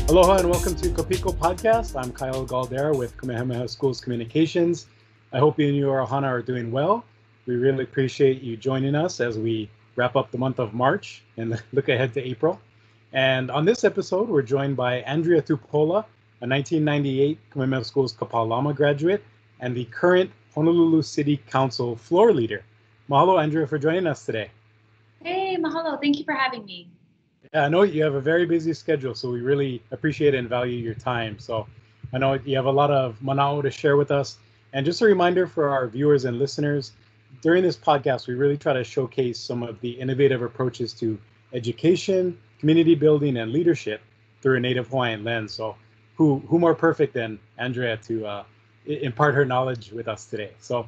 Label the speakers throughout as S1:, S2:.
S1: Aloha and welcome to Kopiko Podcast. I'm Kyle Galdera with Kamehameha Schools Communications. I hope you and your Ohana are doing well. We really appreciate you joining us as we wrap up the month of March and look ahead to April. And on this episode, we're joined by Andrea Tupola, a 1998 Kamehameha Schools Kapalama graduate and the current Honolulu City Council floor leader. Mahalo, Andrea, for joining us today.
S2: Hey, mahalo. Thank you for having me.
S1: Yeah, I know you have a very busy schedule, so we really appreciate and value your time. So I know you have a lot of manao to share with us. And just a reminder for our viewers and listeners, during this podcast, we really try to showcase some of the innovative approaches to education, community building, and leadership through a Native Hawaiian lens. So who more perfect than Andrea to impart her knowledge with us today. So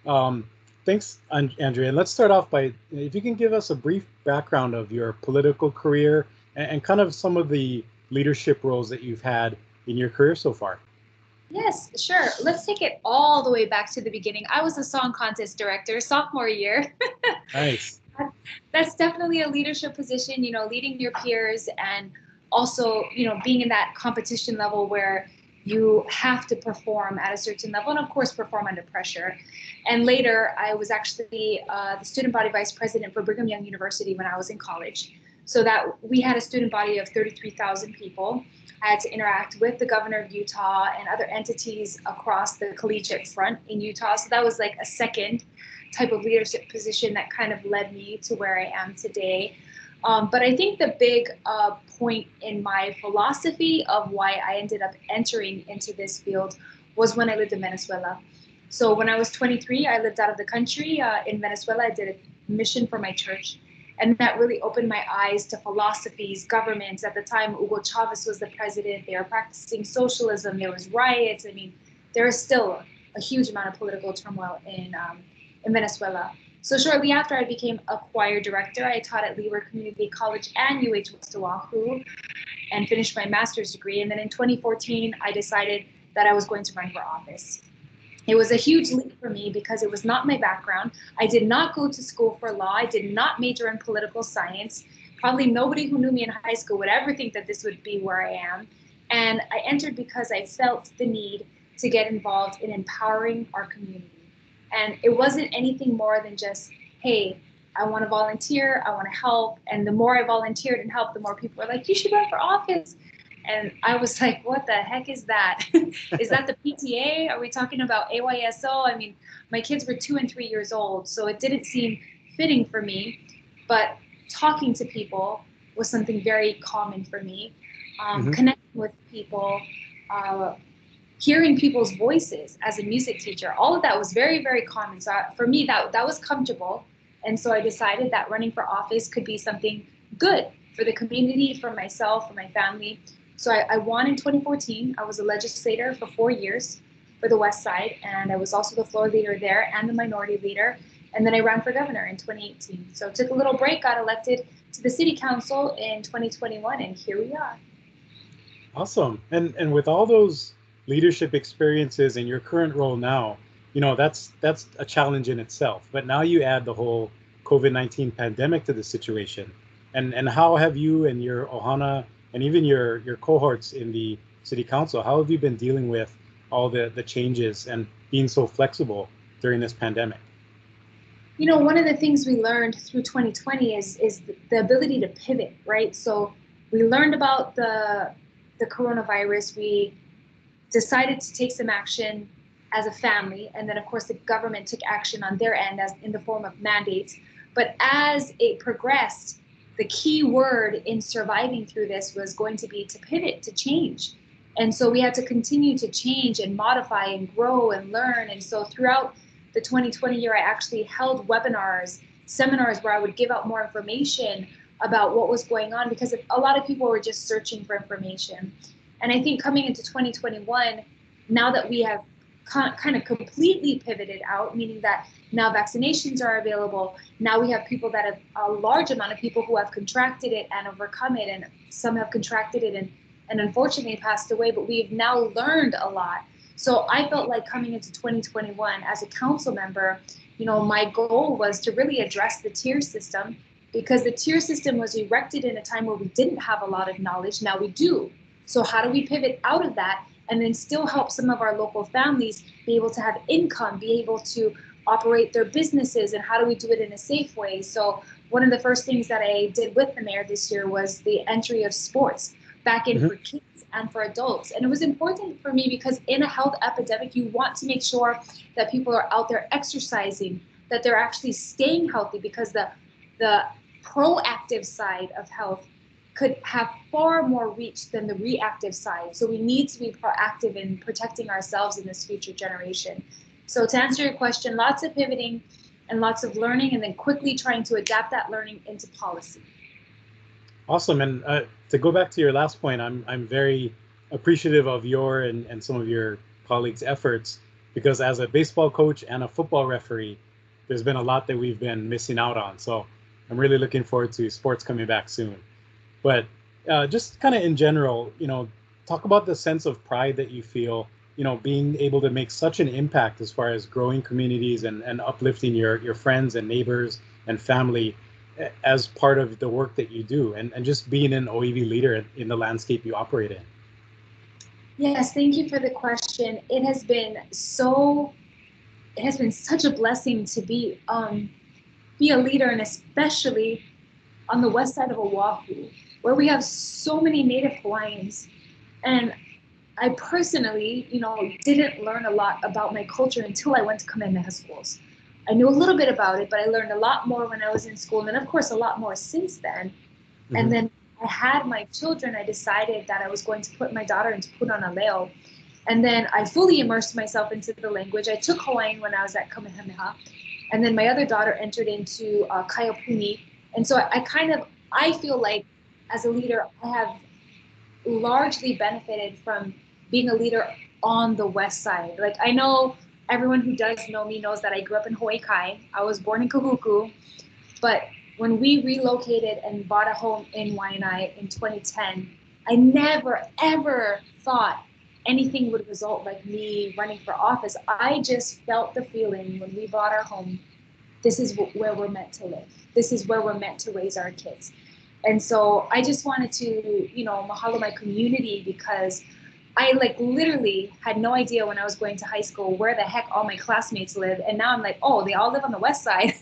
S1: thanks, Andrea. And let's start off by, if you can give us a brief background of your political career and kind of some of the leadership roles that you've had in your career so far.
S2: Yes, sure. Let's take it all the way back to the beginning. I was a song contest director sophomore year.
S1: Nice.
S2: That's definitely a leadership position, leading your peers and also, being in that competition level where you have to perform at a certain level and of course perform under pressure. And later I was actually the student body vice president for Brigham Young University when I was in college. So that we had a student body of 33,000 people. I had to interact with the governor of Utah and other entities across the collegiate front in Utah. So that was like a second type of leadership position that kind of led me to where I am today. But I think the big point in my philosophy of why I ended up entering into this field was when I lived in Venezuela. So when I was 23, I lived out of the country in Venezuela. I did a mission for my church. And that really opened my eyes to philosophies, governments. At the time, Hugo Chavez was the president. They were practicing socialism. There was riots. I mean, there is still a huge amount of political turmoil in Venezuela. So shortly after I became a choir director, I taught at Leeward Community College and UH West Oahu and finished my master's degree. And then in 2014, I decided that I was going to run for office. It was a huge leap for me because it was not my background. I did not go to school for law. I did not major in political science. Probably nobody who knew me in high school would ever think that this would be where I am. And I entered because I felt the need to get involved in empowering our community. And it wasn't anything more than just, hey, I want to volunteer, I want to help. And the more I volunteered and helped, the more people were like, you should run for office. And I was like, what the heck is that? Is that the PTA? Are we talking about AYSO? I mean, my kids were 2 and 3 years old, so it didn't seem fitting for me. But talking to people was something very common for me. Connecting with people, hearing people's voices as a music teacher, all of that was very, very common. So for me, that was comfortable. And so I decided that running for office could be something good for the community, for myself, for my family. So I won in 2014. I was a legislator for 4 years for the West Side, and I was also the floor leader there and the minority leader. And then I ran for governor in 2018. So took a little break, got elected to the city council in 2021, and here we are.
S1: Awesome. And with all those leadership experiences in your current role now, that's a challenge in itself. But now you add the whole COVID-19 pandemic to the situation. And how have you and your Ohana and even your cohorts in the city council, how have you been dealing with all the changes and being so flexible during this pandemic?
S2: One of the things we learned through 2020 is the ability to pivot, right? So we learned about the coronavirus. We decided to take some action as a family. And then, of course, the government took action on their end as in the form of mandates. But as it progressed, the key word in surviving through this was going to be to pivot, to change. And so we had to continue to change and modify and grow and learn. And so throughout the 2020 year, I actually held webinars, seminars where I would give out more information about what was going on because a lot of people were just searching for information. And I think coming into 2021, now that we have kind of completely pivoted out, meaning that now vaccinations are available. Now we have people that have a large amount of people who have contracted it and overcome it, and some have contracted it and unfortunately passed away, but we've now learned a lot. So I felt like coming into 2021 as a council member, my goal was to really address the tier system because the tier system was erected in a time where we didn't have a lot of knowledge. Now we do. So how do we pivot out of that and then still help some of our local families be able to have income, be able to operate their businesses, and how do we do it in a safe way? So one of the first things that I did with the mayor this year was the entry of sports back in for kids and for adults. And it was important for me because in a health epidemic, you want to make sure that people are out there exercising, that they're actually staying healthy, because the proactive side of health could have far more reach than the reactive side. So we need to be proactive in protecting ourselves in this future generation. So to answer your question, lots of pivoting and lots of learning, and then quickly trying to adapt that learning into policy.
S1: Awesome. And to go back to your last point, I'm very appreciative of your and some of your colleagues' efforts, because as a baseball coach and a football referee, there's been a lot that we've been missing out on. So I'm really looking forward to sports coming back soon. But just kind of in general, talk about the sense of pride that you feel, being able to make such an impact as far as growing communities and uplifting your friends and neighbors and family as part of the work that you do, and just being an OEV leader in the landscape you operate in.
S2: Yes, thank you for the question. It has been such a blessing to be a leader, and especially on the west side of Oahu, where we have so many Native Hawaiians. And I personally, didn't learn a lot about my culture until I went to Kamehameha schools. I knew a little bit about it, but I learned a lot more when I was in school, and then of course a lot more since then. Mm-hmm. And then I had my children. I decided that I was going to put my daughter into Punana Leo, and then I fully immersed myself into the language. I took Hawaiian when I was at Kamehameha, and then my other daughter entered into Kaiapuni. And so I feel like as a leader, I have largely benefited from being a leader on the west side. Like, I know everyone who does know me knows that I grew up in Hawaii Kai. I was born in Kahuku, but when we relocated and bought a home in Waianae in 2010, I never, ever thought anything would result like me running for office. I just felt the feeling when we bought our home, this is where we're meant to live. This is where we're meant to raise our kids. And so I just wanted to, mahalo my community, because I literally had no idea when I was going to high school where the heck all my classmates live. And now I'm like, oh, they all live on the west side.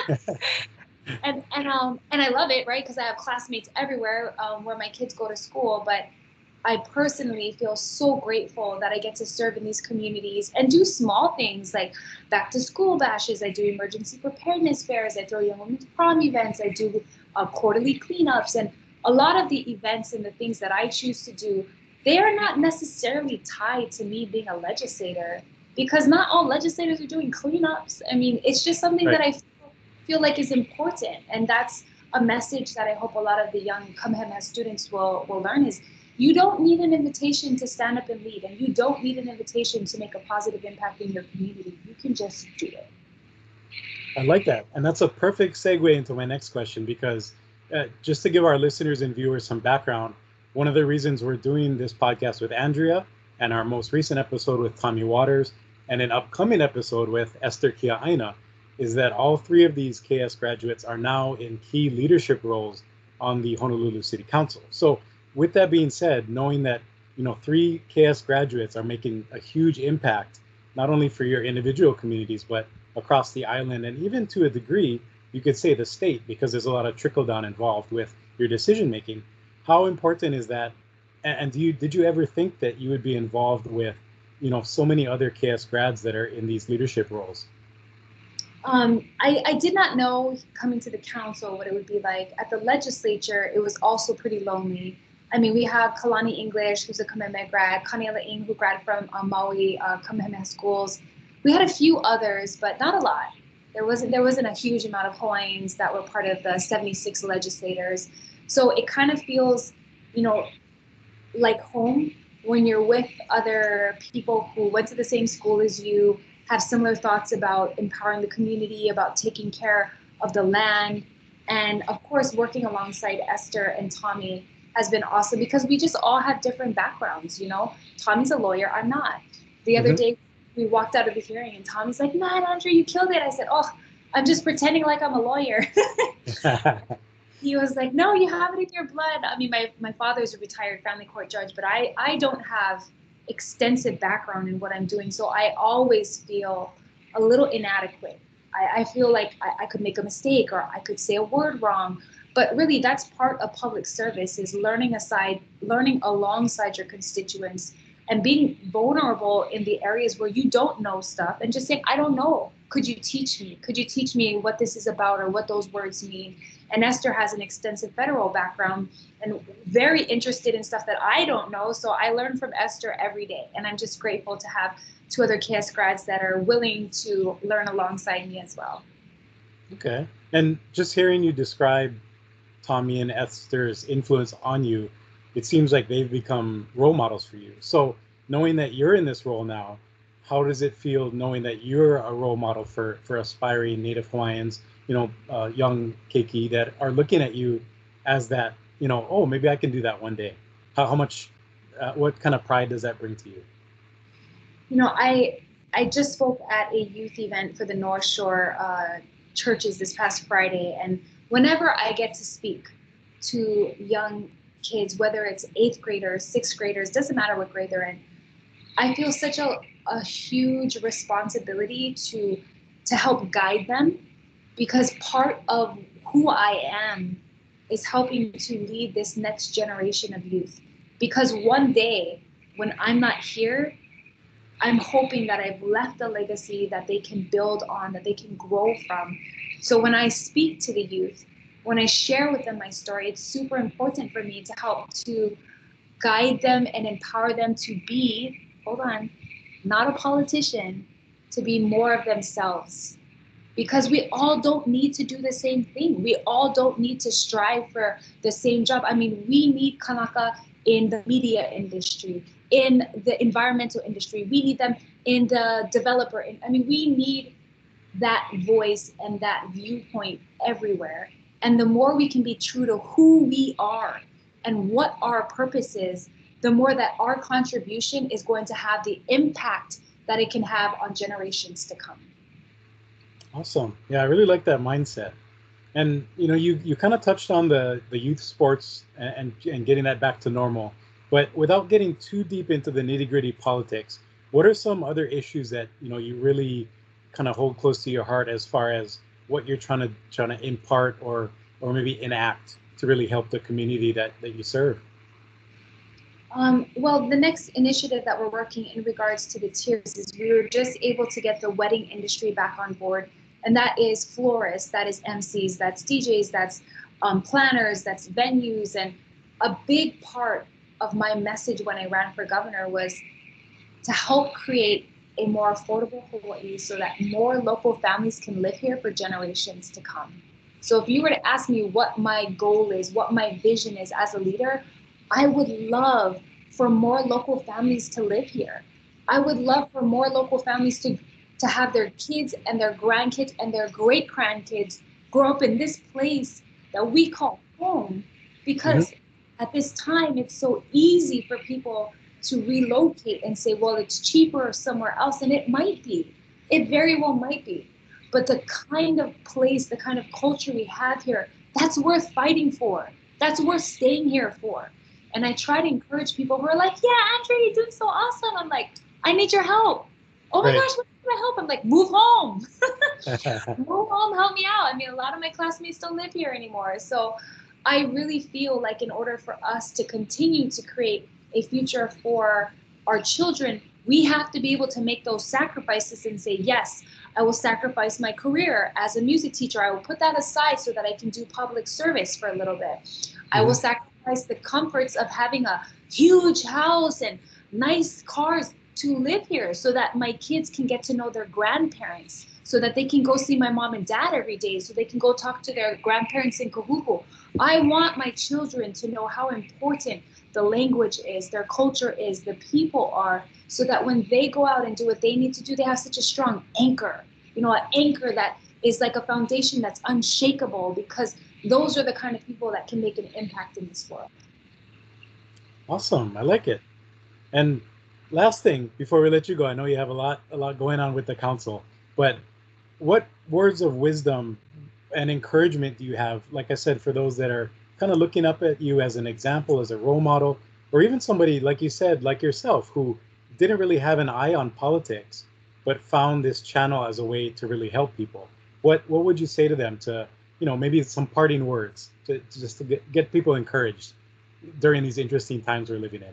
S2: and I love it, right? Because I have classmates everywhere where my kids go to school. But I personally feel so grateful that I get to serve in these communities and do small things like back to school bashes. I do emergency preparedness fairs. I throw young women's prom events. I do quarterly cleanups. And a lot of the events and the things that I choose to do, they are not necessarily tied to me being a legislator, because not all legislators are doing cleanups. I mean, it's just something that I feel like is important. And that's a message that I hope a lot of the young Kamehameha students will learn is, you don't need an invitation to stand up and lead, and you don't need an invitation to make a positive impact in your community. You can just do it.
S1: I like that. And that's a perfect segue into my next question, because just to give our listeners and viewers some background, one of the reasons we're doing this podcast with Andrea, and our most recent episode with Tommy Waters, and an upcoming episode with Esther Kia'aina, is that all three of these KS graduates are now in key leadership roles on the Honolulu City Council. So with that being said, knowing that, three KS graduates are making a huge impact, not only for your individual communities, but across the island, and even to a degree, you could say the state, because there's a lot of trickle down involved with your decision making. How important is that? And did you ever think that you would be involved with, so many other KS grads that are in these leadership roles?
S2: I did not know coming to the council what it would be like. At the legislature, it was also pretty lonely. I mean, we have Kalani English, who's a Kamehameha grad, Kaniela Ing, who grad from Maui Kamehameha schools. We had a few others, but not a lot. There wasn't a huge amount of Hawaiians that were part of the 76 legislators. So it kind of feels, like home when you're with other people who went to the same school as you, have similar thoughts about empowering the community, about taking care of the land. And of course, working alongside Esther and Tommy has been awesome, because we just all have different backgrounds. Tommy's a lawyer, I'm not. The other day we walked out of the hearing and Tommy's like, "Man, Andrea, you killed it." I said, "Oh, I'm just pretending like I'm a lawyer." he was like, no, you have it in your blood. I mean, my father's a retired family court judge, but I don't have extensive background in what I'm doing. So I always feel a little inadequate. I feel like I could make a mistake or I could say a word wrong. But really, that's part of public service, is learning alongside your constituents and being vulnerable in the areas where you don't know stuff and just saying, I don't know. Could you teach me? Could you teach me what this is about or what those words mean? And Esther has an extensive federal background and very interested in stuff that I don't know. So I learn from Esther every day. And I'm just grateful to have two other KS grads that are willing to learn alongside me as well.
S1: Okay. And just hearing you describe Tommy and Esther's influence on you, it seems like they've become role models for you. So knowing that you're in this role now, how does it feel knowing that you're a role model for aspiring Native Hawaiians, young Keiki that are looking at you as that, oh, maybe I can do that one day? How much, what kind of pride does that bring to you?
S2: I just spoke at a youth event for the North Shore churches this past Friday, and whenever I get to speak to young kids, whether it's 8th graders, 6th graders, doesn't matter what grade they're in, I feel such a huge responsibility to help guide them, because part of who I am is helping to lead this next generation of youth. Because one day when I'm not here, I'm hoping that I've left a legacy that they can build on, that they can grow from. So when I speak to the youth, when I share with them my story, it's super important for me to help to guide them and empower them to be, not a politician, to be more of themselves. Because we all don't need to do the same thing. We all don't need to strive for the same job. I mean, we need Kanaka in the media industry, in the environmental industry. We need them in the developer. We need that voice and that viewpoint everywhere. And the more we can be true to who we are and what our purpose is, the more that our contribution is going to have the impact that it can have on generations to come.
S1: Awesome. Yeah, I really like that mindset. And you kind of touched on the youth sports and getting that back to normal. But without getting too deep into the nitty-gritty politics, what are some other issues that you really kind of hold close to your heart as far as what you're trying to impart or maybe enact to really help the community that you serve?
S2: Well, the next initiative that we're working in regards to the tiers is we were just able to get the wedding industry back on board. And that is florists, that is MCs, that's DJs, that's planners, that's venues. And a big part of my message when I ran for governor was to help create a more affordable Hawaii so that more local families can live here for generations to come. So if you were to ask me what my goal is, what my vision is as a leader, I would love for more local families to live here. I would love for more local families to have their kids and their grandkids and their great grandkids grow up in this place that we call home. Because at this time, it's so easy for people to relocate and say, well, it's cheaper somewhere else. And it might be. It very well might be. But the kind of place, the kind of culture we have here, that's worth fighting for. That's worth staying here for. And I try to encourage people who are like, yeah, Andrea, you're doing so awesome. I'm like, I need your help. Oh my gosh, what can I help? I'm like, move home. Move home, help me out. I mean, a lot of my classmates don't live here anymore. So I really feel like in order for us to continue to create a future for our children, we have to be able to make those sacrifices and say, yes, I will sacrifice my career as a music teacher. I will put that aside so that I can do public service for a little bit. I will sacrifice the comforts of having a huge house and nice cars to live here so that my kids can get to know their grandparents, so that they can go see my mom and dad every day, so they can go talk to their grandparents in Kahuku. I want my children to know how important the language is, their culture is, the people are, so that when they go out and do what they need to do, they have such a strong anchor, an anchor that is like a foundation that's unshakable, because those are the kind of people that can make an impact in this world.
S1: Awesome. I like it. And last thing before we let you go, I know you have a lot going on with the council, but what words of wisdom and encouragement do you have, like I said, for those that are kind of looking up at you as an example, as a role model, or even somebody, like you said, like yourself, who didn't really have an eye on politics, but found this channel as a way to really help people? What would you say to them to, maybe some parting words to just to get people encouraged during these interesting times we're living in?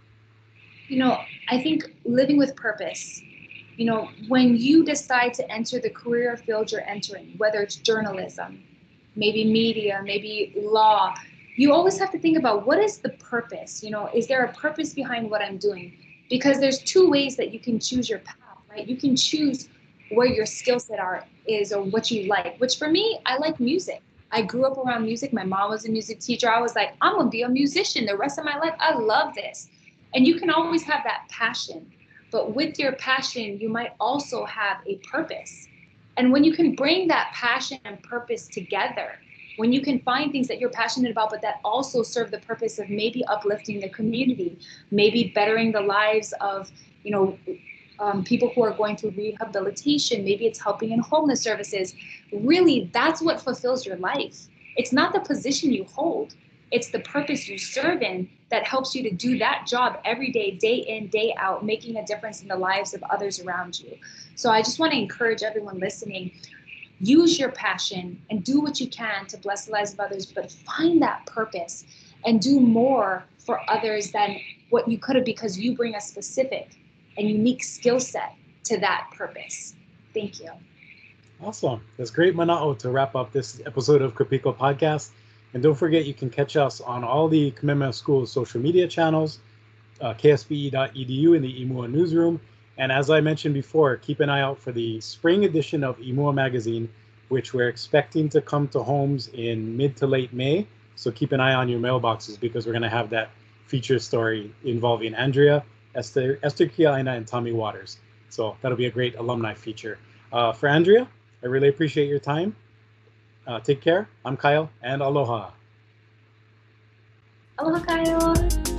S2: I think living with purpose. When you decide to enter the career field you're entering, whether it's journalism, maybe media, maybe law, you always have to think about, what is the purpose? Is there a purpose behind what I'm doing? Because there's two ways that you can choose your path, right? You can choose where your skill set is, or what you like, which for me, I like music. I grew up around music. My mom was a music teacher. I was like, I'm going to be a musician the rest of my life. I love this. And you can always have that passion. But with your passion, you might also have a purpose. And when you can bring that passion and purpose together, when you can find things that you're passionate about, but that also serve the purpose of maybe uplifting the community, maybe bettering the lives of, people who are going through rehabilitation, maybe it's helping in homeless services. Really, that's what fulfills your life. It's not the position you hold. It's the purpose you serve in that helps you to do that job every day, day in, day out, making a difference in the lives of others around you. So I just want to encourage everyone listening, use your passion and do what you can to bless the lives of others, but find that purpose and do more for others than what you could have, because you bring a specific and unique skill set to that purpose. Thank you.
S1: Awesome. That's great, Manao, to wrap up this episode of Kapiko Podcast. And don't forget, you can catch us on all the Kamehameha School's social media channels, kspe.edu in the IMUA newsroom. And as I mentioned before, keep an eye out for the spring edition of IMUA magazine, which we're expecting to come to homes in mid to late May. So keep an eye on your mailboxes, because we're going to have that feature story involving Andrea, Esther Kiaina, and Tommy Waters. So that'll be a great alumni feature. For Andrea, I really appreciate your time. Take care. I'm Kyle, and aloha.
S2: Aloha, Kyle.